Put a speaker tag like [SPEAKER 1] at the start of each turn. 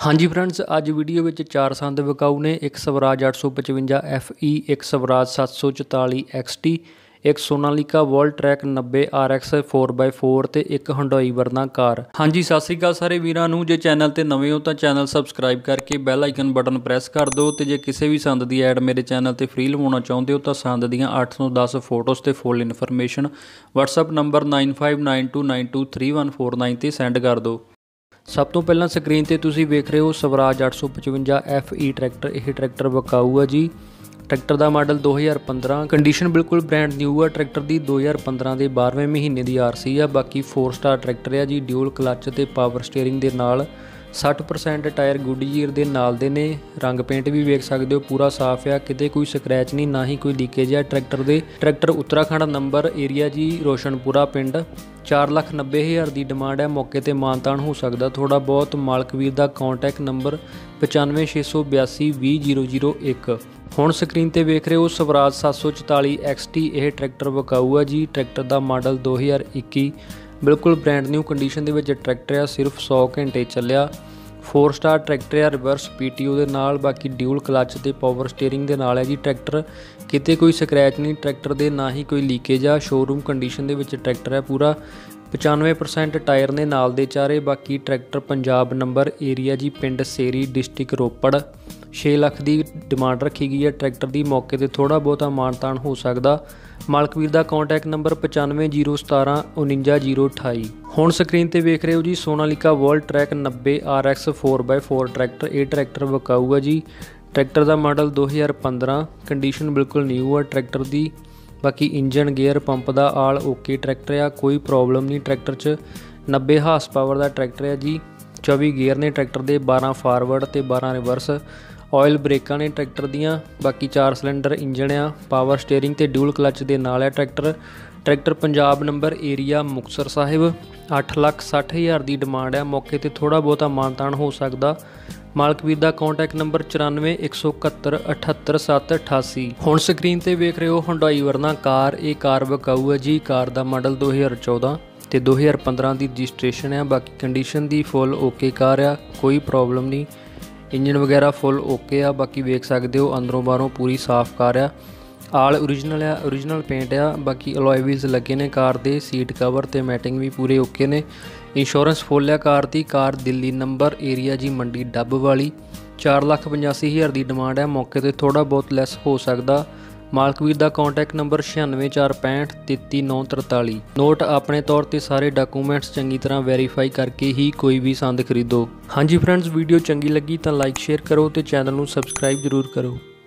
[SPEAKER 1] हाँ जी फ्रेंड्स, अज वीडियो में 4 संद विकाऊ ने। एक स्वराज 855 FE, एक स्वराज 744 XT, एक Sonalika Worldtrac 90 RX 4x4 ਤੇ एक हुंडई वरना कार। हाँ जी, सत श्री अकाल सारे वीरां नूं। जे चैनल ते नवे हो तो चैनल सबसक्राइब करके बैल आइकन बटन प्रेस कर दो। तो जे किसी भी संद की ऐड मेरे चैनल ते फ्री लवाउणा चाहुंदे हो तो संद दीआं 8 ਤੋਂ 10 फोटोज़ ते फुल इन्फॉर्मेशन WhatsApp नंबर 9592923149 ਤੇ सेंड कर दो। सब तो पहला स्क्रीन पर तुसीं वेख रहे हो स्वराज 855 FE ट्रैक्टर। यह ट्रैक्टर विकाऊ है जी। ट्रैक्टर का मॉडल 2015, कंडीशन बिल्कुल ब्रांड न्यू है। ट्रैक्टर की 2015 के 12वें महीने की RC है। बाकी 4 स्टार ट्रैक्टर है जी। ड्यूल क्लच ते पावर स्टीयरिंग के नाल 60% टायर गुडईयर के नाल दे ने। रंग पेंट भी वेख सकते हो, पूरा साफ है, किते कोई स्क्रैच नहीं, ना ही कोई लीकेज है ट्रैक्टर दे। ट्रैक्टर उत्तराखंड नंबर एरिया जी, रोशनपुरा पिंड। 4,90,000 की डिमांड है। मौके पर मानतान हो सकता थोड़ा बहुत। मालक वीर का कॉन्टैक्ट नंबर 9568 20 001। हुण स्क्रीन पर वेख रहे हो स्वराज 744 XT। यह ट्रैक्टर विकाऊ है जी। ट्रैक्टर का मॉडल 2021, बिल्कुल ब्रांड न्यू कंडीशन के विच ट्रैक्टर है। सिर्फ 100 घंटे चलिया। 4 स्टार ट्रैक्टर है, रिवर्स PTO के नाल। बाकी ड्यूल क्लच ते पावर स्टीयरिंग के नाल है जी। ट्रैक्टर किते कोई स्क्रैच नहीं ट्रैक्टर दे, ना ही कोई लीकेज आ। शोरूम कंडीशन के विच ट्रैक्टर है पूरा। 95% टायर ने नाल दे चारे। बाकी ट्रैक्टर पंजाब नंबर एरिया जी, पिंड सेरी, डिस्ट्रिक्ट रोपड़। 6 लाख की डिमांड रखी गई है ट्रैक्टर की। मौके पर थोड़ा बहुत मानतान हो सकता। मालक वीर का कॉन्टैक्ट नंबर 950117 49028। हुण स्क्रीन पर वेख रहे हो जी Sonalika Worldtrac 90 RX 4x4 tractor. ये ट्रैक्टर विकाऊ है जी। ट्रैक्टर का मॉडल 2015, कंडीशन बिल्कुल न्यू है ट्रैक्टर की। बाकी इंजन गेयर पंप का आल ओके ट्रैक्टर आ, कोई प्रॉब्लम नहीं ट्रैक्टर च। 90 हार्स पावर का ट्रैक्टर है जी। 24 गेयर ने ट्रैक्टर के, 12 फॉरवर्ड ते 12 रिवर्स। ऑयल ब्रेक ने ट्रैक्टर दियाँ। बाकी 4 सिलेंडर इंजन आ। पावर स्टीयरिंग ते ड्यूल क्लच के नाल है tractor. Tractor Punjab number area Muktsar Sahib. 8,60,000 की डिमांड है। मौके पर थोड़ा बहुत मानतान हो सकता। मालक वीर का कॉन्टैक्ट नंबर 94 171 78 788। हुण स्क्रीन पर वेख रहे हो हुंडई वरना कार। ये कार विकाऊ है जी। कार का मॉडल 2014 ते 2015 की रजिस्ट्रेशन है। बाकी कंडीशन की फुल ओके कार आ, कोई प्रॉब्लम नहीं। इंजन वगैरह फुल ओके आ। बाकी वेख सकते हो अंदरों बाहरों पूरी साफ कार आ। आल ओरिजिनल है, ओरिजिनल पेंट आ। बाकी अलॉय व्हील्स लगे ने कार दे। सीट कवर ते मैटिंग भी पूरे ओके ने। इंश्योरेंस फुल है कार की। कार दिल्ली नंबर एरिया जी, मंडी डब वाली। 4,85,000 की डिमांड है। मौके पर थोड़ा बहुत लैस हो सकता। मालक वीर का कॉन्टैक्ट नंबर 9646 33943। नोट अपने तौर पर सारे डॉकूमेंट्स चंगी तरह वेरीफाई करके ही कोई भी संद खरीदो। हाँ जी फ्रेंड्स, वीडियो चंगी लगी तो लाइक शेयर करो तो चैनल को सबसक्राइब जरूर करो।